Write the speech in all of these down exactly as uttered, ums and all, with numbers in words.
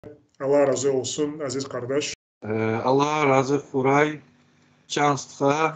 Allah razı olsun aziz kardeş. Allah razı фурай, чанстха.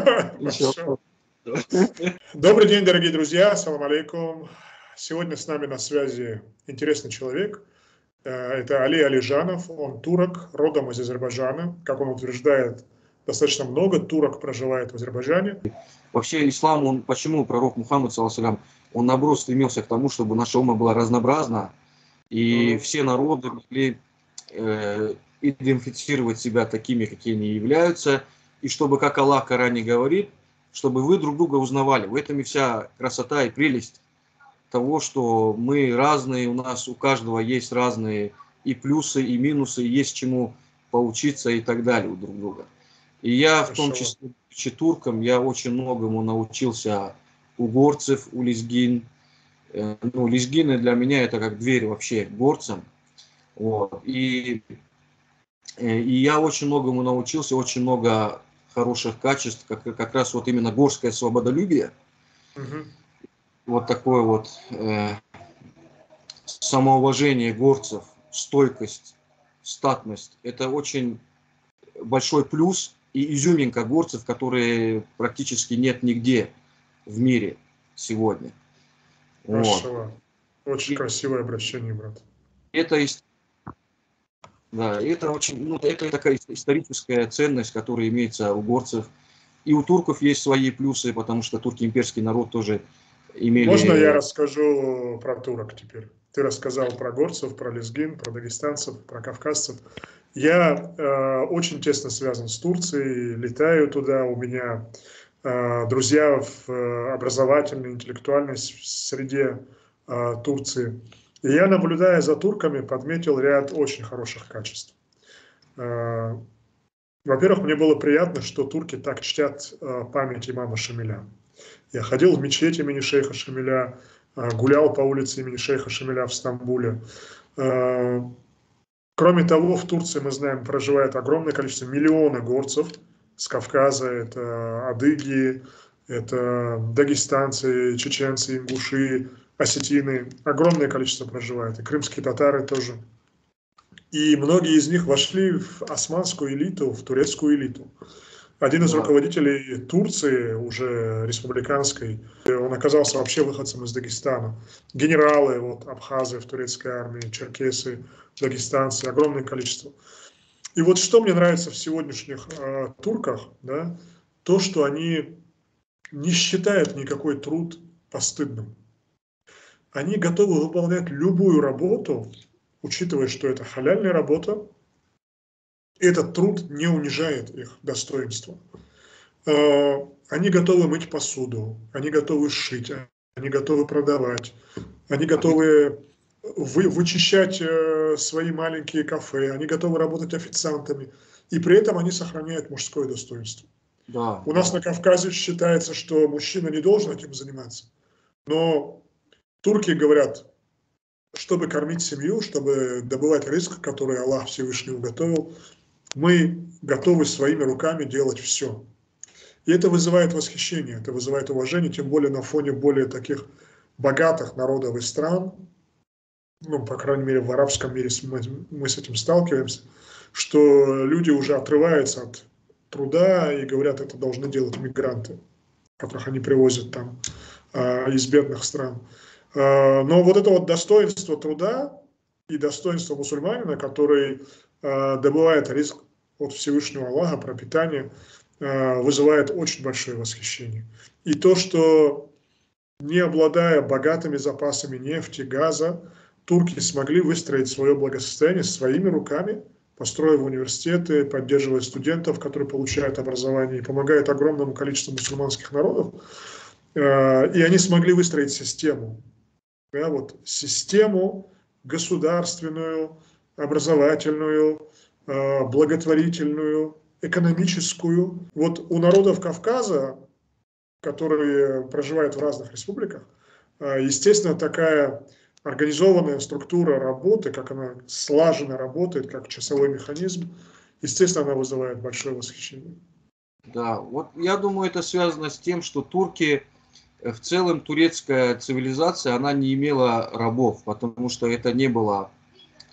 Добрый день, дорогие друзья, ассаламу алейкум. Сегодня с нами на связи интересный человек. Это Али Алижанов, он турок, родом из Азербайджана. Как он утверждает, достаточно много турок проживает в Азербайджане. Вообще ислам, он, почему пророк Мухаммад, саллаллаху, он наоборот стремился к тому, чтобы наша умма была разнообразна, и mm-hmm. все народы могли э, идентифицировать себя такими, какие они являются, и чтобы, как Аллах в Коране говорит, чтобы вы друг друга узнавали. В этом и вся красота и прелесть того, что мы разные, у нас у каждого есть разные и плюсы, и минусы, и есть чему поучиться и так далее у друг друга. И я, Хорошо. в том числе, будучи турком, я очень многому научился у горцев, у лезгин. Ну, лезгины для меня это как дверь вообще к горцам. Вот. И, и я очень многому научился, очень много хороших качеств, как, как раз вот именно горское свободолюбие. Угу. Вот такое вот э, самоуважение горцев, стойкость, статность. Это очень большой плюс и изюминка горцев, которые практически нет нигде в мире сегодня. Вот. Очень и красивое обращение, брат. Это, да, это, очень, ну, это такая историческая ценность, которая имеется у горцев. И у турков есть свои плюсы, потому что турки имперский народ тоже имели... Можно я расскажу про турок теперь? Ты рассказал про горцев, про лезгин, про дагестанцев, про кавказцев. Я э, очень тесно связан с Турцией, летаю туда, у меня э, друзья в э, образовательной, интеллектуальной среде э, Турции. И я, наблюдая за турками, подметил ряд очень хороших качеств. Э, во-первых, мне было приятно, что турки так чтят э, память имама Шамиля. Я ходил в мечеть имени шейха Шамиля, э, гулял по улице имени шейха Шамиля в Стамбуле. Э, Кроме того, в Турции, мы знаем, проживает огромное количество, миллионы горцев с Кавказа. Это адыги, это дагестанцы, чеченцы, ингуши, осетины. Огромное количество проживает. И крымские татары тоже. И многие из них вошли в османскую элиту, в турецкую элиту. Один из руководителей Турции, уже республиканской, он оказался вообще выходцем из Дагестана. Генералы, вот, абхазы в турецкой армии, черкесы, дагестанцы, огромное количество. И вот что мне нравится в сегодняшних э, турках, да, то, что они не считают никакой труд постыдным. Они готовы выполнять любую работу, учитывая, что это халяльная работа. Этот труд не унижает их достоинство. Они готовы мыть посуду, они готовы шить, они готовы продавать, они готовы вы, вычищать свои маленькие кафе, они готовы работать официантами, и при этом они сохраняют мужское достоинство. Да, У нас да. на Кавказе считается, что мужчина не должен этим заниматься, но турки говорят, чтобы кормить семью, чтобы добывать риск, который Аллах Всевышний уготовил, мы готовы своими руками делать все. И это вызывает восхищение, это вызывает уважение, тем более на фоне более таких богатых народов и стран, ну, по крайней мере, в арабском мире мы, мы с этим сталкиваемся, что люди уже отрываются от труда и говорят, это должны делать мигранты, которых они привозят там э, из бедных стран. Э, но вот это вот достоинство труда и достоинство мусульманина, который добывает риск от Всевышнего Аллаха, пропитание, вызывает очень большое восхищение. И то, что не обладая богатыми запасами нефти, газа, турки смогли выстроить свое благосостояние своими руками, построив университеты, поддерживая студентов, которые получают образование, и помогают огромному количеству мусульманских народов. И они смогли выстроить систему, да, вот, систему государственную, образовательную, благотворительную, экономическую. Вот у народов Кавказа, которые проживают в разных республиках, естественно, такая организованная структура работы, как она слаженно работает, как часовой механизм, естественно, она вызывает большое восхищение. Да, вот я думаю, это связано с тем, что турки, в целом турецкая цивилизация, она не имела рабов, потому что это не было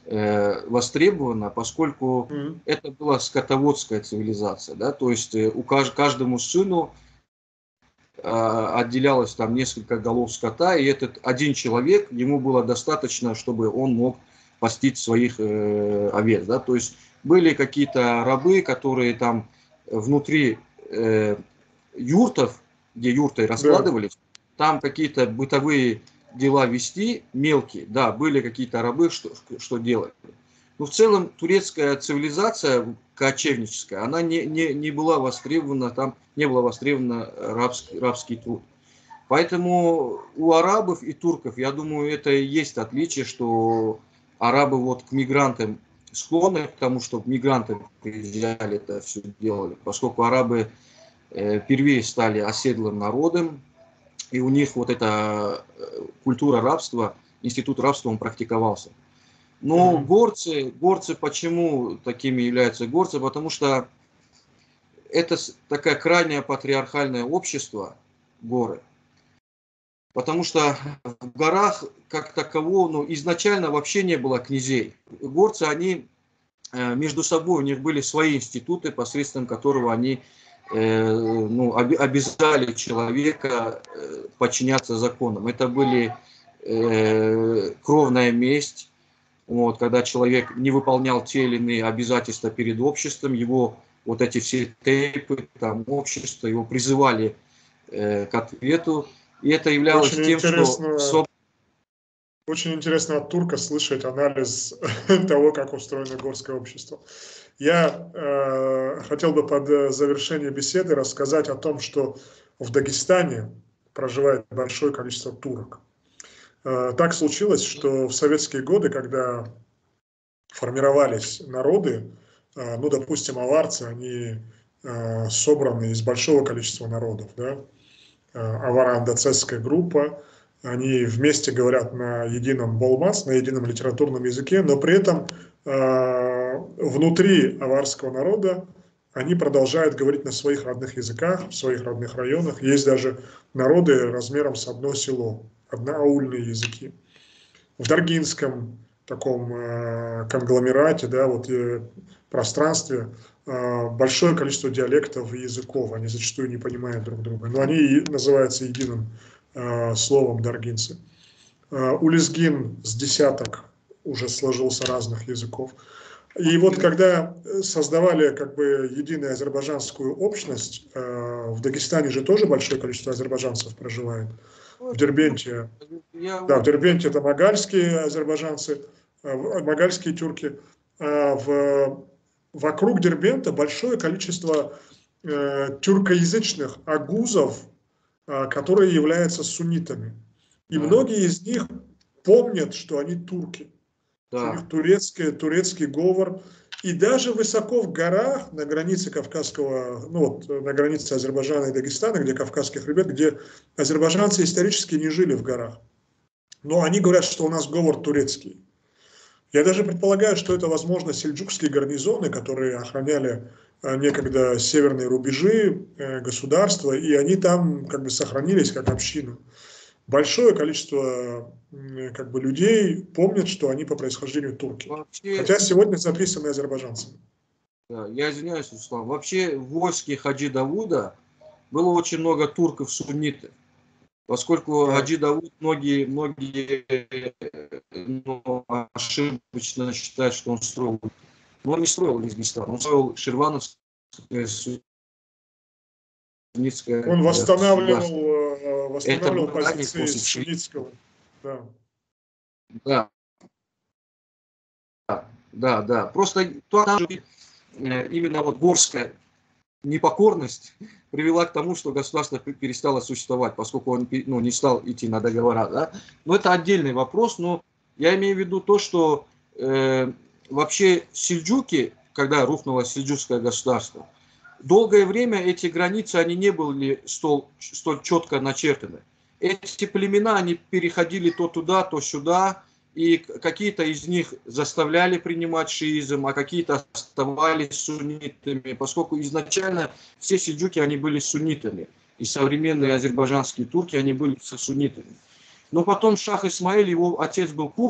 э, востребована, поскольку Mm. это была скотоводская цивилизация, да, то есть э, у кажд, каждому сыну э, отделялось там несколько голов скота, и этот один человек, ему было достаточно, чтобы он мог пастить своих э, овец, да, то есть были какие-то рабы, которые там внутри э, юртов, где юрты Да. раскладывались, там какие-то бытовые дела вести мелкие, да, были какие-то рабы, что, что делали. Но в целом турецкая цивилизация кочевническая, она не, не, не была востребована, там не была востребована рабский, рабский труд. Поэтому у арабов и турков, я думаю, это и есть отличие, что арабы вот к мигрантам склонны к тому, чтобы мигранты приезжали, это все делали, поскольку арабы э, впервые стали оседлым народом, и у них вот эта культура рабства, институт рабства, он практиковался. Но Mm. горцы, горцы почему такими являются горцы? Потому что это такое крайнее патриархальное общество, горы. Потому что в горах как такового, ну, изначально вообще не было князей. Горцы, они между собой, у них были свои институты, посредством которого они э, ну, об, обязали человека э, подчиняться законам. Это были э, кровная месть, вот, когда человек не выполнял те или иные обязательства перед обществом, его вот эти все тейпы, там, общество, его призывали э, к ответу. И это являлось Очень тем, что... интересно, очень интересно от турка слышать анализ того, как устроено горское общество. Я э, хотел бы под завершение беседы рассказать о том, что в Дагестане проживает большое количество турок. Э, так случилось, что в советские годы, когда формировались народы, э, ну, допустим, аварцы, они э, собраны из большого количества народов, да, аваро-андоцесская группа, они вместе говорят на едином болмас, на едином литературном языке, но при этом э, внутри аварского народа они продолжают говорить на своих родных языках, в своих родных районах. Есть даже народы размером с одно село, одноаульные языки. В Даргинском таком э, конгломерате, да, вот э, пространстве э, большое количество диалектов и языков, они зачастую не понимают друг друга, но они и называются единым э, словом даргинцы. Э, у лезгин с десяток уже сложился разных языков. И вот когда создавали как бы единую азербайджанскую общность, э, в Дагестане же тоже большое количество азербайджанцев проживает, в Дербенте. Да, в Дербенте это магальские азербайджанцы, магальские тюрки. А в, вокруг Дербента большое количество э, тюркоязычных агузов, э, которые являются суннитами. И Да. многие из них помнят, что они турки. Да. У них турецкий, турецкий говор. И даже высоко в горах, на границе Кавказского, ну вот, на границе Азербайджана и Дагестана, где Кавказский хребет, где азербайджанцы исторически не жили в горах. Но они говорят, что у нас говор турецкий. Я даже предполагаю, что это, возможно, сельджукские гарнизоны, которые охраняли некогда северные рубежи государства, и они там как бы сохранились как община. Большое количество как бы, людей помнят, что они по происхождению турки. Вообще, хотя сегодня записаны азербайджанцами. Да, я извиняюсь, Руслан. Вообще в войске Хаджи Давуда было очень много турков-суннитов. Поскольку да. Хаджи Давуд многие, многие ну, ошибочно считают, что он строил. Но он не строил Лезгистан, он строил Ширвановское суннитское. Он восстанавливал, восстанавливал позиции суннитского. Да. Да. Да, да. Просто там же именно вот горская непокорность привела к тому, что государство перестало существовать, поскольку он ну, не стал идти на договора. Да? Но это отдельный вопрос, но я имею в виду то, что э, вообще сельджуки, когда рухнуло сельджукское государство, долгое время эти границы, они не были столь, столь четко начертаны. Эти племена, они переходили то туда, то сюда, и какие-то из них заставляли принимать шиизм, а какие-то оставались суннитами, поскольку изначально все сельджуки, они были суннитами, и современные азербайджанские турки, они были суннитами. Но потом Шах Исмаиль, его отец был курдом,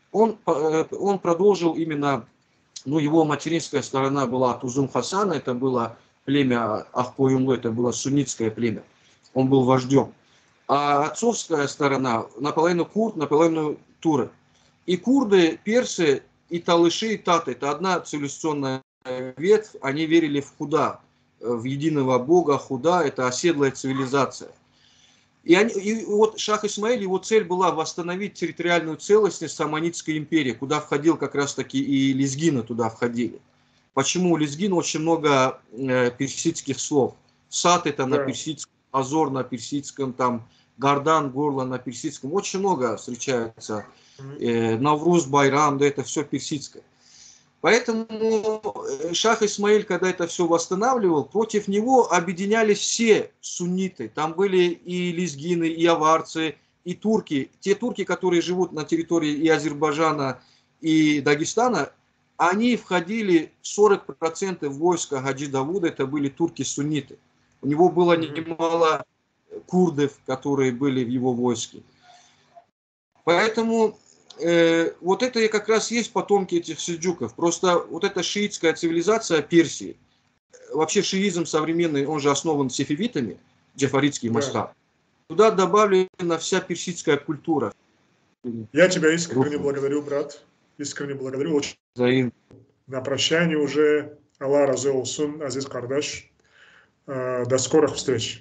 Он, э, он продолжил именно, ну, его материнская сторона была от Узун Хасана, это было племя Ахпоюмлу, это было суннитское племя. Он был вождем. А отцовская сторона наполовину курд, наполовину туры. И курды, персы, и талыши, и таты – это одна цивилизационная ветвь. Они верили в Худа, в единого бога. Худа – это оседлая цивилизация. И, они, и вот Шах Исмаиль, его цель была восстановить территориальную целостность Саманидской империи, куда входил как раз-таки и лезгины туда входили. Почему у лезгин очень много э, персидских слов? Сат – это на персидском, азор на персидском, там, гардан, горло на персидском. Очень много встречается. Э, Навруз, Байрам, да, это все персидское. Поэтому Шах Исмаиль, когда это все восстанавливал, против него объединялись все сунниты. Там были и лезгины, и аварцы, и турки. Те турки, которые живут на территории и Азербайджана, и Дагестана, они входили в сорок процентов войска Хаджи Давуда, это были турки-сунниты. У него было немало курдов, которые были в его войске. Поэтому э, вот это и как раз есть потомки этих сельджуков. Просто вот эта шиитская цивилизация Персии, вообще шиизм современный, он же основан сефевитами, джафаритский мазхаб. Туда добавлена вся персидская культура. Я тебя искренне благодарю, брат. Искренне благодарю. Очень. Взаимно. На прощание уже. Аллах разы олсун, азиз кардаш. До скорых встреч.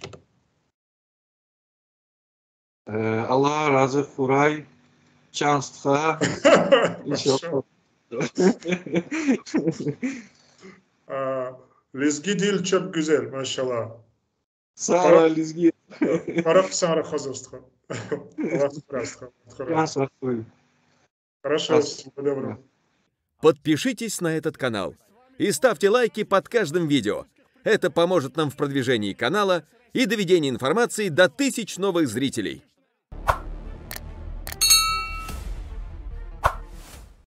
Аллах разы фурай. Чанстха. Lizgi dil çok güzel, maşallah. Сара Лизги. Араб Сара Хазовство. Хорошо, всего доброго. Подпишитесь на этот канал и ставьте лайки под каждым видео. Это поможет нам в продвижении канала и доведении информации до тысяч новых зрителей.